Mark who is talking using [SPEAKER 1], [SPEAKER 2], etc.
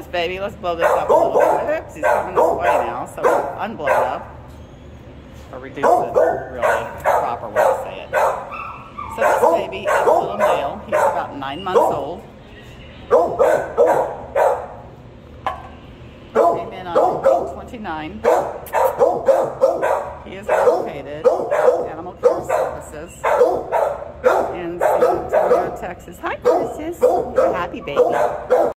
[SPEAKER 1] this baby. Let's blow this up a little bit. Oops, he's coming this way now, so we'll unblow it up. Or reduce it, really, proper way to say it. So this baby is a little male. He's about 9 months old. Came in on 29. He is located at Animal Care Services in San Antonio, Texas. Hi, Princess. You're a happy baby.